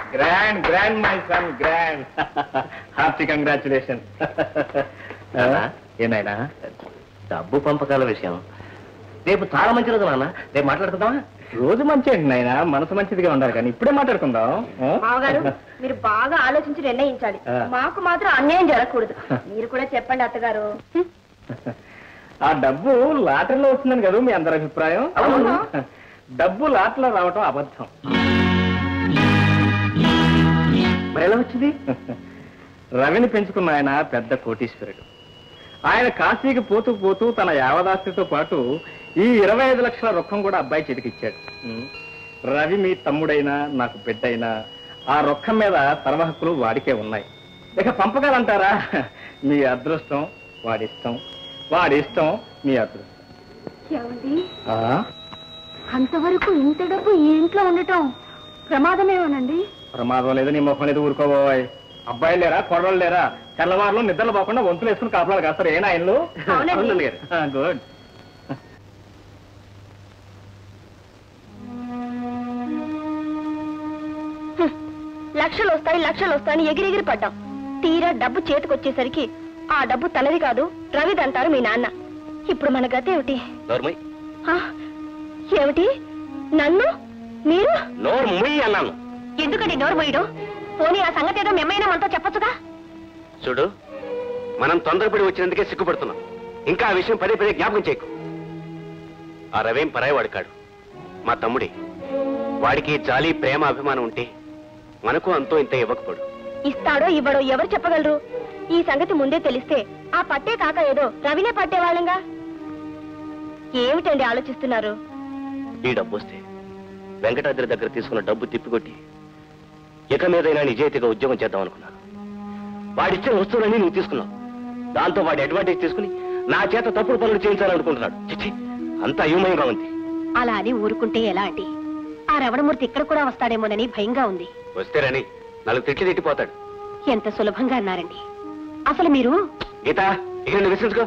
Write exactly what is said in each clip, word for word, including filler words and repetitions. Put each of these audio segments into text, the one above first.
Grand grand my son grand. Hearty congratulation. ఏనాయనా డబ్బు పంపకాల విషయం రేపు చాలా మంచి రోజు నాన్న, రేపు మాట్లాడుకుందామా? రోజు మంచి అండి నాయన, మనసు మంచిదిగా ఉండాలి కానీ ఇప్పుడే మాట్లాడుకుందాం. మామగారు మీరు బాగా ఆలోచించి నిర్ణయించాలి, మాకు మాత్రం అన్యాయం జరగకూడదు. మీరు కూడా చెప్పండి అత్తగారు. ఆ డబ్బు లాటరీలో వస్తుందని కదా మీ అందరి అభిప్రాయం? డబ్బు లాటరీలో రావటం అబద్ధం. మరి ఎలా వచ్చింది? రవిని పెంచుకున్న ఆయన పెద్ద కోటీశ్వరుడు. ఆయన కాశీకి పోతూ పోతూ తన యావదాస్తితో పాటు ఈ ఇరవై ఐదు లక్షల రొక్కం కూడా అబ్బాయి చేతికిచ్చాడు. రవి మీ తమ్ముడైనా నాకు బిడ్డైనా ఆ రొక్కం మీద సర్వ హక్కులు వాడికే ఉన్నాయి. ఇక పంపకాలంటారా? మీ అదృష్టం వాడిష్టం, వాడిష్టం మీ అదృష్టం. అంతవరకు ఇంత డబ్బు ఈ ఇంట్లో ఉండటం ప్రమాదమేమోనండి? ప్రమాదం లేదు, నీ మొహం లేదు, ఊరుకోబోయ్. అబ్బాయిలు లేరా, కొడవలు లేరా? తెల్లవారులు నిద్రలు పోకుండా వంతులు వేసుకుని కాపలాలు కాస్తారు. ఏనా ఆయనలు? గుడ్. లక్షలు వస్తాయి లక్షలు వస్తాయని ఎగిరెగిరి పడ్డాం. తీరా డబ్బు చేతికొచ్చేసరికి ఆ డబ్బు తనది కాదు రవిదంటారు మీ నాన్న. ఇప్పుడు మన గతి ఏమిటి? ఏమిటి? నన్ను మీరు అన్నాను. ఎందుకండి నోరు మొయ్యడం? పోనీ ఆ సంగతి ఏదో మేమైనా మనతో చెప్పొచ్చుగా? చూడు, మనం తొందరపడి వచ్చినందుకే సిగ్గుపడుతున్నాం. ఇంకా ఆ విషయం పదే పదే జ్ఞాపకం చేయకు. ఆ రవేం పరాయివాడు కాడు, మా తమ్ముడే. వాడికి జాలి ప్రేమ అభిమానం ఉంటే మనకు అంతో ఇంత ఇవ్వకపోడు. ఇస్తాడో ఇవ్వడో ఎవరు చెప్పగలరు? ఈ సంగతి ముందే తెలిస్తే ఆ పట్టే కాక ఏదో రవినే పట్టేవాళ్ళంగా. ఏమిటండి ఆలోచిస్తున్నారు? ఈ డబ్బు వస్తే వెంకటాద్రి దగ్గర తీసుకున్న డబ్బు తిప్పికొట్టి ఇక మీదైనా నిజాయితీగా ఉద్యోగం చేద్దాం అనుకున్నాను. వాడిచ్చిన వస్తువులన్నీ నువ్వు తీసుకున్నావు. దాంతో వాడి అడ్వాంటేజ్ తీసుకుని నా చేత తప్పుడు పనులు చేయించాలనుకుంటున్నాడు. చిచ్చి, అంత అయోమయంగా ఉంది. అలా అని ఊరుకుంటే ఎలా అండి? ఆ రవణమూర్తి ఇక్కడ కూడా వస్తాడేమోనని భయంగా ఉంది. వస్తేరని నాలుగు తిట్లు తిట్టిపోతాడు. ఎంత సులభంగా అన్నారండి. అసలు మీరు గీత ఇక విశ్వసించుకో.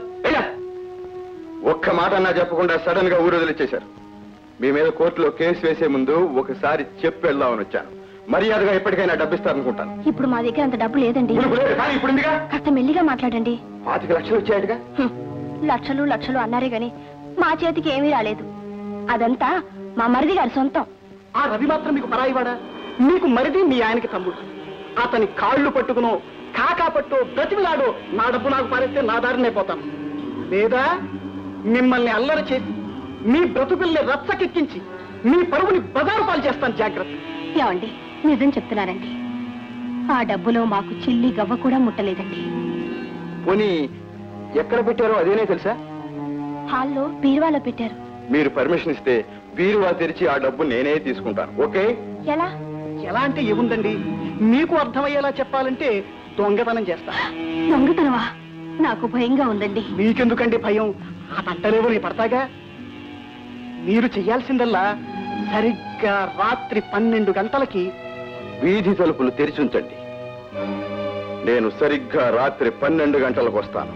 ఒక్క మాట అన్నా చెప్పకుండా సడన్ గా ఊరు వదిలిచ్చేశారు. మీ మీద కోర్టులో కేసు వేసే ముందు ఒకసారి చెప్పి వెళ్దామని వచ్చాను. మర్యాదగా ఎప్పటికైనా డబ్బిస్తారనుకుంటాను. ఇప్పుడు మా దగ్గర అంత డబ్బు లేదండి. కాస్త మెల్లిగా మాట్లాడండి. పాతిక లక్షలు వచ్చాయటగా? లక్షలు లక్షలు అన్నారే గాని మా చేతికి ఏమీ రాలేదు. అదంతా మా మరిది గారి సొంతం. ఆ రవి మాత్రం మీకు పరాయివాడా? మీకు మరిది మీ ఆయనకి తమ్ముడు. అతని కాళ్ళు పట్టుకునో కాకా పట్టు బ్రతిమిలాడో నా డబ్బు నాకు పారేస్తే నా దారినే పోతాను. లేదా మిమ్మల్ని అల్లరి చేసి మీ బ్రతుకుల్ని రచ్చకెక్కించి మీ పరువుని బజారు పాలు చేస్తాను. జాగ్రత్త. ఏమండి, నిజం చెప్తున్నానండి. ఆ డబ్బులో మాకు చిల్లి గవ్వ కూడా ముట్టలేదండి. పోనీ ఎక్కడ పెట్టారో అదేనే తెలుసా? హాల్లో బీరువాలో పెట్టారు. మీరు పర్మిషన్ ఇస్తే బీరువా తెరిచి ఆ డబ్బు నేనే తీసుకుంటాను. ఓకే? ఎలా? ఎలా అంటే ఏముందండి, మీకు అర్థమయ్యేలా చెప్పాలంటే దొంగతనం చేస్తా. దొంగతనమా? నాకు భయంగా ఉందండి. మీకెందుకండి భయం? ఆ పంటలేవో నీ పడతాగా. మీరు చెయ్యాల్సిందల్లా సరిగ్గా రాత్రి పన్నెండు గంటలకి వీధి తలుపులు తెరిచుంచండి. నేను సరిగ్గా రాత్రి పన్నెండు గంటలకు వస్తాను.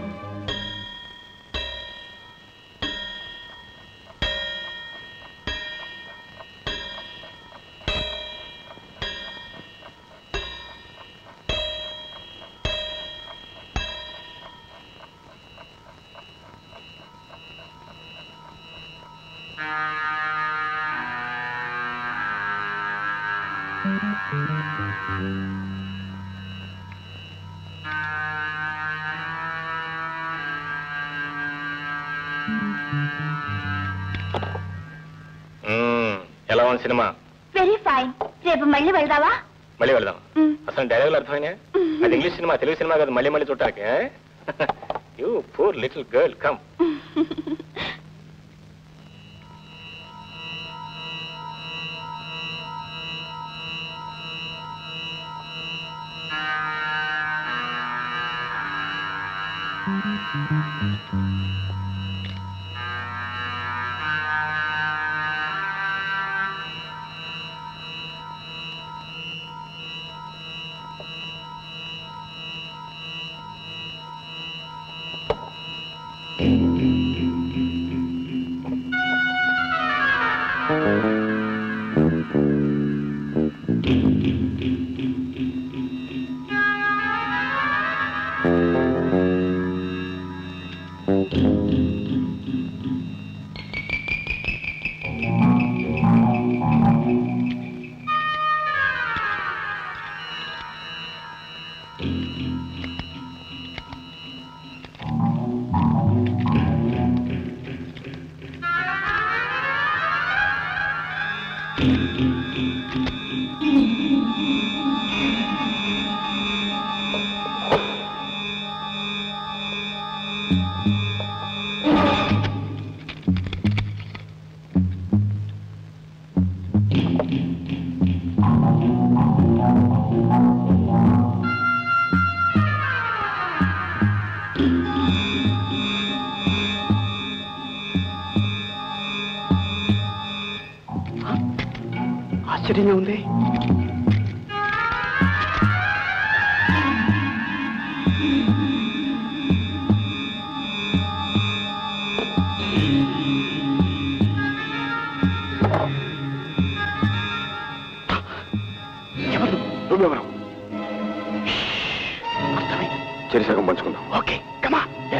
ఎలా ఉంది సినిమా? Very fine. రేపు మళ్ళీ వెళ్దావా? మళ్ళీ వెళ్దాం. అసలు డైలాగులు అర్థమైనా? అది ఇంగ్లీష్ సినిమా, తెలుగు సినిమా కాదు. మళ్ళీ మళ్ళీ చూడటానికి. You poor little girl, come. ఆశ్చర్యంగా ఉంది. ఎవరు నువ్వెవరు? అర్థమైంది. చెరిసగం పంచుకుందాం. ఓకే కమా.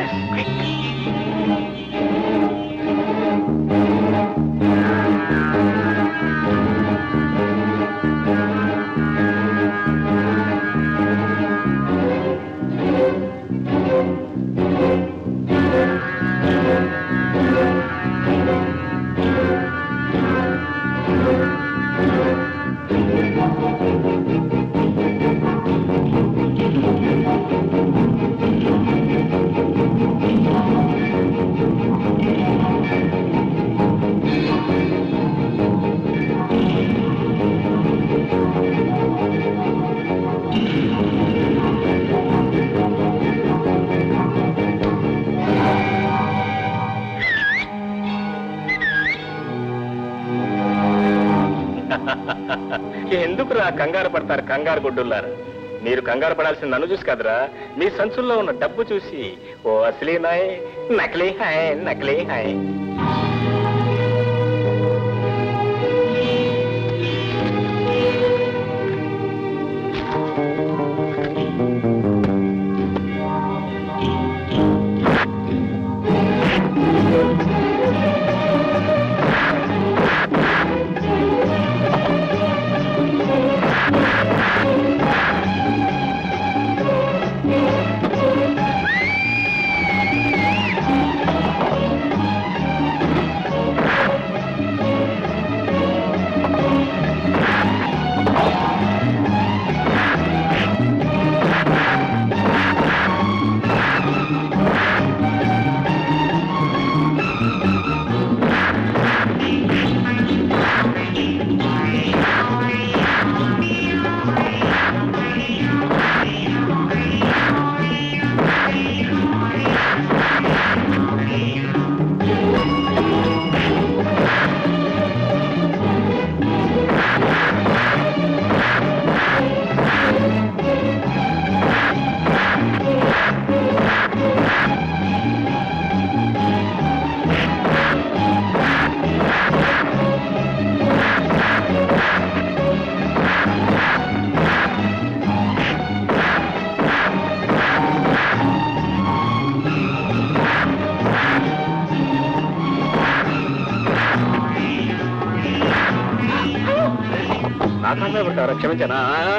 ఎందుకురా కంగారు పడతారు కంగారు గుడ్డుల్లారా? మీరు కంగారు పడాల్సిన నన్ను చూసి కదరా, మీ సంచుల్లో ఉన్న డబ్బు చూసి. ఓ అసలీ నాయ్, నకిలీ హాయ్, నకిలీ హాయ్. క్షమించానా?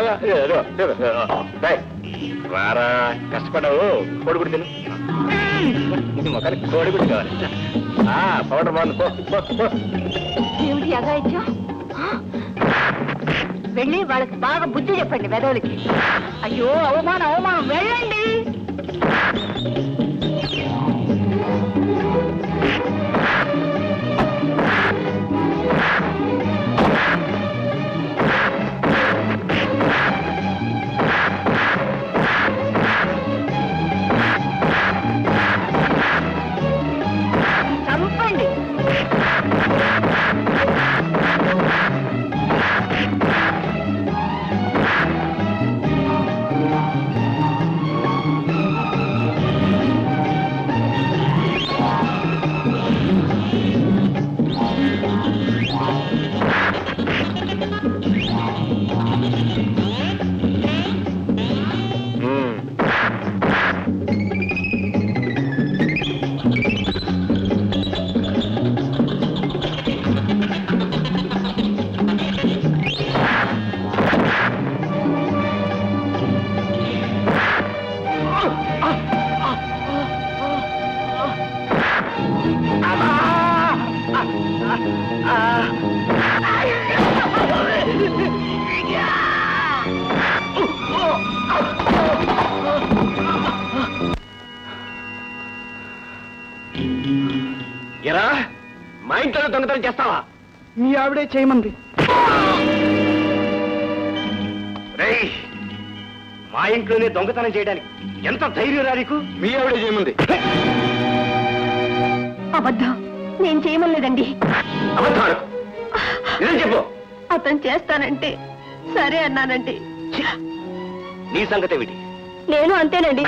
రారా, కష్టపడవు. కోడిగుడి తిను. మొక్కలకి కోడిగుడి కావాలి. పౌడర్ బాగుంది. ఏమిటి అగాయిత్యం? వెళ్ళి వాళ్ళకి బాగా బుద్ధి చెప్పండి వెదవులకి. అయ్యో అవమానం అవమానం, వెళ్ళండి. ఎరా, మా ఇంట్లో దొంగతనం చేస్తావా? మీ ఆవిడే చేయమంది. రేయ్, మా ఇంట్లోనే దొంగతనం చేయడానికి ఎంత ధైర్యం రా నీకు? మీ ఆవిడే చేయమంది. అబద్ధం, నేను చేయమలేదండి. అబద్ధాలు నిజం చెప్పు. అతను చేస్తానంటే సరే అన్నానండి. నీ సంగతి ఏమిటి? నేను అంతేనండి.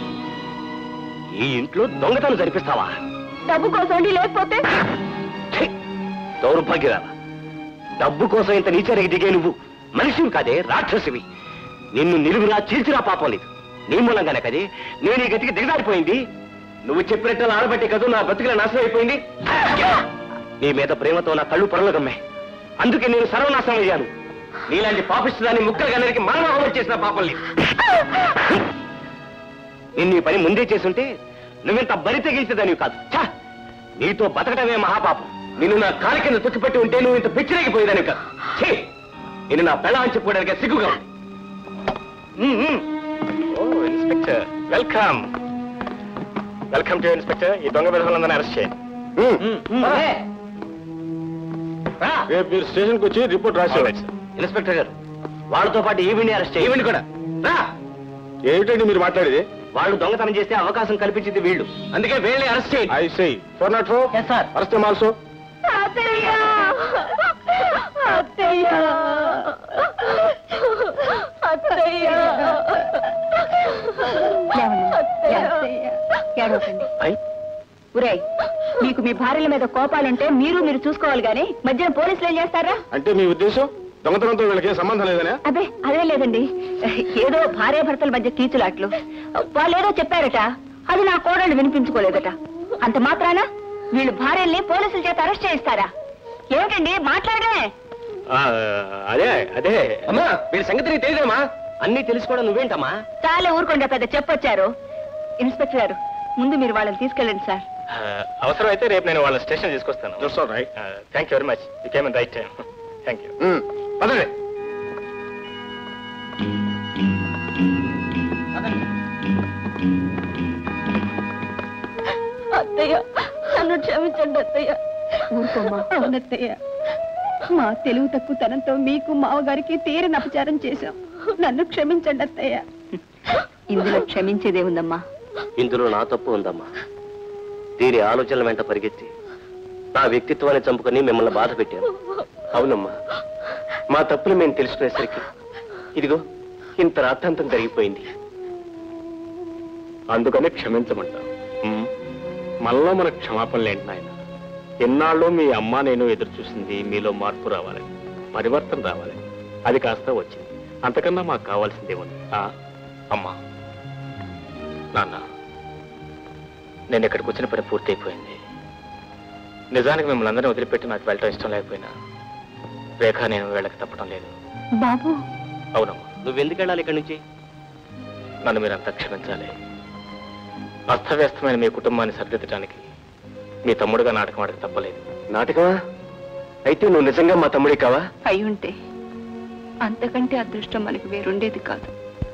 ఈ ఇంట్లో దొంగతనం జరిపిస్తావా? డబ్బు కోసం అండి, లేకపోతే ఛీ! దౌర్భాగ్యరాల, డబ్బు కోసం ఇంత నీచరికి దిగే నువ్వు మనిషివి కాదే, రాక్షసివి. నిన్ను నిలువురా చీల్చిరా పాపం లేదు. నీ మూలంగానే కదే నేను ఈ గతికి దిగజారిపోయింది. నువ్వు చెప్పినట్టు ఆడబట్టి కదా నా బతుకుల నాశనం అయిపోయింది. నీ మీద ప్రేమతో నా కళ్ళు పొరలు గమ్మే, అందుకే నేను సర్వనాశనం అయ్యాను. నీలాంటి పాపిస్తుదాన్ని ముక్కలు గన్నరికి మానవ చేసిన పాపం లేదు. నిన్ను ఈ పని ముందే చేసుంటే నువ్వింత బరి తెగించేదానివి కాదు. ఛా! నీతో బతకటమే మహాపాపం. నిన్ను నా కాలి కింద తొక్కిపెట్టి ఉంటే నువ్వు ఇంత పిచ్చిరేగిపోయేదానివి కాదు. ఛీ! నేను నా పెళ్ళ అని చెప్పుకోవడానికి సిగ్గుగా ఉంది. ఓ inspector, welcome welcome to inspector. ఈ దొంగ విధులందరినీ అరెస్ట్ చేయండి. రేపు మీరు స్టేషన్కి వచ్చి రిపోర్ట్ రాసేవాడు. ఇన్స్పెక్టర్ గారు, వాళ్ళతో పాటు ఈవిని అరెస్ట్ చేయండి. ఈవిని కూడా రా. ఏమిటండి మీరు మాట్లాడేది? వాళ్ళు దొంగతనం చేస్తే అవకాశం కల్పించింది వీళ్ళు, అందుకే వీళ్ళని అరెస్ట్ చేయండి. I say four not four arrest also. అత్తయ్య, అత్తయ్య, అత్తయ్య, ఏడవకండి. ఉరే, మీకు మీ భార్యల మీద కోపాలంటే మీరు మీరు చూసుకోవాలి గాని మధ్యన పోలీసులు ఏం చేస్తారా? అంటే మీ ఉద్దేశం దొంగతనంతో వీళ్ళకి ఏం సంబంధం లేదనే? అదే అదే లేదండి, ఏదో భార్య భర్తల మధ్య కీచులాట్లు. వాళ్ళు ఏదో చెప్పారట, అది నా కోడళ్ళు వినిపించుకోలేదట. అంత మాత్రాన వీళ్ళు భార్యల్ని పోలీసుల చేత అరెస్ట్ చేయిస్తారా? ఏమిటండి మాట్లాడమే? అదే అదే అమ్మా, వీళ్ళ సంగతి నీకు తెలియదమ్మా. అన్ని తెలుసుకోవడం నువ్వేంటమ్మా? చాలా ఊరుకోండి, పెద్ద చెప్పొచ్చారు. ఇన్స్పెక్టర్ గారు, ముందు మీరు వాళ్ళని తీసుకెళ్ళండి సార్. అవసరం అయితే రేపు నేను వాళ్ళ స్టేషన్ తీసుకొస్తాను. Thank you very much, you came in right time. Thank you. పదండి. అత్తయ్య, నన్ను క్షమించండి అత్తయ్య. ఊరుకోమ్మా. అవునత్తయ్య, మా తెలుగు తక్కువ తనంతో మీకు మావగారికి తీరని అపచారం చేశాం. నన్ను క్షమించండి అత్తయ్య. ఇందులో క్షమించేదే ఉందమ్మా. ఇందులో నా తప్పు ఉందమ్మా. దీని ఆలోచనల వెంట పరిగెత్తి నా వ్యక్తిత్వాన్ని చంపుకొని మిమ్మల్ని బాధ పెట్టాను. అవునమ్మా, మా తప్పులు మేము తెలుసుకునేసరికి ఇదిగో ఇంత రాద్ధాంతం జరిగిపోయింది. అందుకనే క్షమించమంటాం. మనలో మనకు క్షమాపణలు ఏంటి నాయన? ఎన్నాళ్ళు మీ అమ్మ నేను ఎదురు చూసింది మీలో మార్పు రావాలని, పరివర్తన రావాలని. అది కాస్త వచ్చింది. అంతకన్నా మాకు కావాల్సిందే ఉంది. అమ్మా, నాన్న, నేను ఇక్కడికి వచ్చిన పని పూర్తయిపోయింది. నిజానికి మిమ్మల్ని అందరినీ వదిలిపెట్టి నాకు వెళ్ళటం ఇష్టం లేకపోయినా రేఖ నేను వీళ్ళకి తప్పడం లేదు. బాబు. అవునమ్మా. నువ్వెందుకు వెళ్ళాలి ఇక్కడి నుంచి? నన్ను మీరంతా క్షమించాలి. అస్తవ్యస్తమైన మీ కుటుంబాన్ని సరిదిద్దడానికి మీ తమ్ముడుగా నాటకం ఆడక తప్పలేదు. నాటకమా? అయితే నువ్వు నిజంగా మా తమ్ముడి కావా? అయి ఉంటే అంతకంటే అదృష్టం మనకి వేరుండేది కాదు.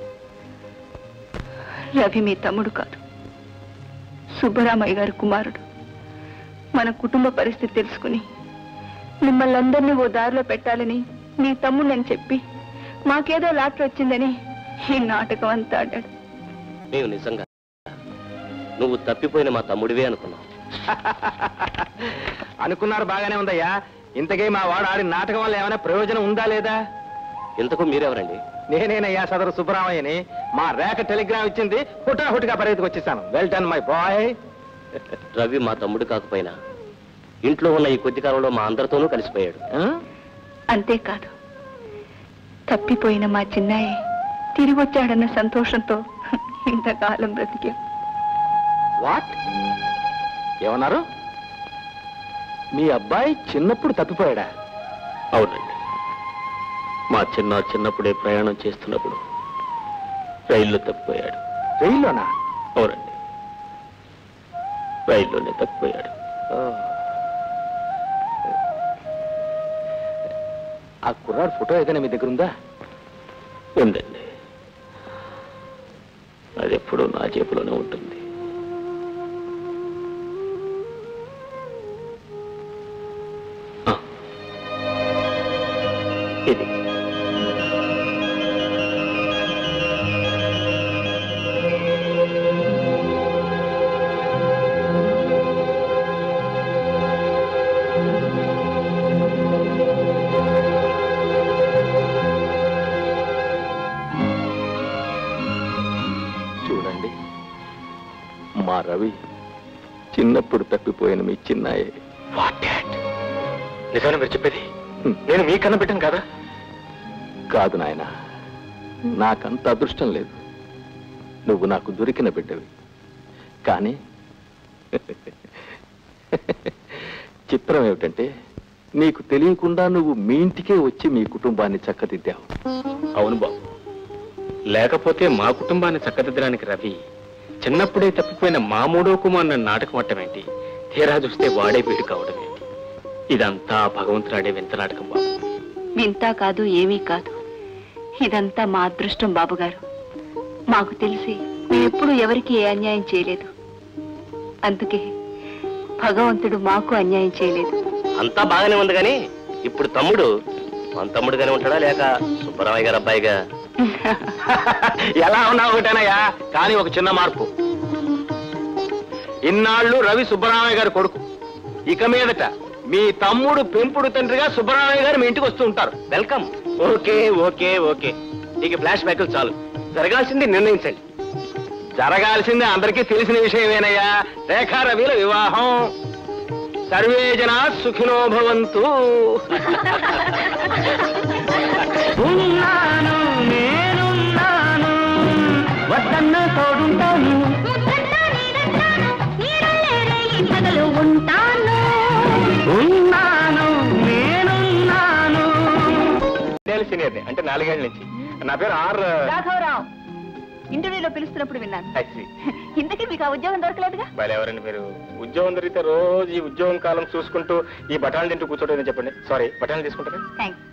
రవి మీ తమ్ముడు కాదు, సుబ్బరామయ్య గారి కుమారుడు. మన కుటుంబ పరిస్థితి తెలుసుకుని మిమ్మల్ని అందరినీ ఓ దారిలో పెట్టాలని మీ తమ్ముడు అని చెప్పి మాకేదో లాటరీ వచ్చిందని ఈ నాటకం అంతా ఆడాడు. మేము నిజంగా నువ్వు తప్పిపోయిన మా తమ్ముడివే అనుకున్నావు. అనుకున్నారు, బాగానే ఉందయ్యా. ఇంతకీ మా వాడు ఆడిన నాటకం వల్ల ఏమైనా ప్రయోజనం ఉందా లేదా? ఇంతకు మీరెవరండి? నేనేనయ్యా, సదరు సుబ్బరామయ్యని. మా రేఖ టెలిగ్రామ్ ఇచ్చింది, హుటాహుటిగా పరిగెత్తుకు వచ్చేసాను. Well done my boy. Ravi మా తమ్ముడు కాకపోయినా ఇంట్లో ఉన్న ఈ కొద్ది కాలంలో మా అందరితోనూ కలిసిపోయాడు. అంతేకాదు, తప్పిపోయిన మా చిన్నాయి తిరిగి వచ్చాడన్న సంతోషంతో ఇంతకాలం బ్రతికే. వాట్? ఏమన్నారు? మీ అబ్బాయి చిన్నప్పుడు తప్పిపోయాడా? అవునండి, మా చిన్న చిన్నప్పుడే ప్రయాణం చేస్తున్నప్పుడు రైల్లో తప్పిపోయాడు. రైల్లోనా? అవునండి, రైల్లోనే తప్పిపోయాడు. ఆ కుర్రాడు ఫోటో ఏదైనా మీ దగ్గర ఉందా? ఉందండి, అది ఎప్పుడూ నా జేబులోనే ఉంటుంది. ఇది మా రవి చిన్నప్పుడు తప్పిపోయిన మీ చిన్నాయే. What dad? నిజాన్ని మీరు చెప్పేది? నేను మీ కన్న బిడ్డను కదా? కాదు నాయన, నాకంత అదృష్టం లేదు. నువ్వు నాకు దొరికిన బిడ్డవి. కానీ చిత్రం ఏమిటంటే నీకు తెలియకుండా నువ్వు మీ ఇంటికే వచ్చి మీ కుటుంబాన్ని చక్కదిద్దావు. అవును బాబు, లేకపోతే మా కుటుంబాన్ని చక్కదిద్దడానికి రవి చిన్నప్పుడే తప్పిపోయిన మా మూడో కుమార్ నన్ను నాటకం అట్టం ఏంటి, తీరా చూస్తే వాడే వీడు కావడం ఏంటి? ఇదంతా భగవంతుడాడే వింత నాటకం బాబు. వింత కాదు, ఏమీ కాదు. ఇదంతా మా అదృష్టం బాబుగారు. మాకు తెలిసి మేమెప్పుడు ఎవరికి ఏ అన్యాయం చేయలేదు. అందుకే భగవంతుడు మాకు అన్యాయం చేయలేదు. అంతా బాగానే ఉంది కానీ ఇప్పుడు తమ్ముడు మన తమ్ముడుగానే ఉంటాడా లేక సుబ్బరామయ్య గారు అబ్బాయిగా? ఎలా ఉన్నా ఒకటేనయ్యా, కానీ ఒక చిన్న మార్పు. ఇన్నాళ్ళు రవి సుబ్బరామయ్య గారి కొడుకు, ఇక మీదట మీ తమ్ముడు పెంపుడు తండ్రిగా సుబ్బరామయ్య గారు మీ ఇంటికి వస్తూ ఉంటారు. వెల్కమ్. ఓకే ఓకే ఓకే ఇక ఫ్లాష్ బ్యాక్లు చాలు. జరగాల్సింది నిర్ణయించండి. జరగాల్సింది అందరికీ తెలిసిన విషయమేనయ్యా, రేఖా రవిల వివాహం. సర్వే జనా సుఖినో భవంతు. ఉన్నాను నేనున్నాను, వద్దన్న తోడుంటాను, ఉన్నాను నేనున్నాను. సీనియర్ని అంటే నాలుగేళ్ల నుంచి. నా పేరు ఆర్ రాఘవరావు. ఇంటర్వ్యూలో పిలుస్తున్నప్పుడు విన్నాను. ఇంతకీ మీకు ఆ ఉద్యోగం దొరకలేదుగా? వాళ్ళు ఎవరండి మీరు? ఉద్యోగం దొరికితే రోజు ఈ ఉద్యోగం కాలం చూసుకుంటూ ఈ బఠాలు తింటూ కూర్చోటం చెప్పండి. సారీ, బఠాలు తీసుకుంటారా? థ్యాంక్స్.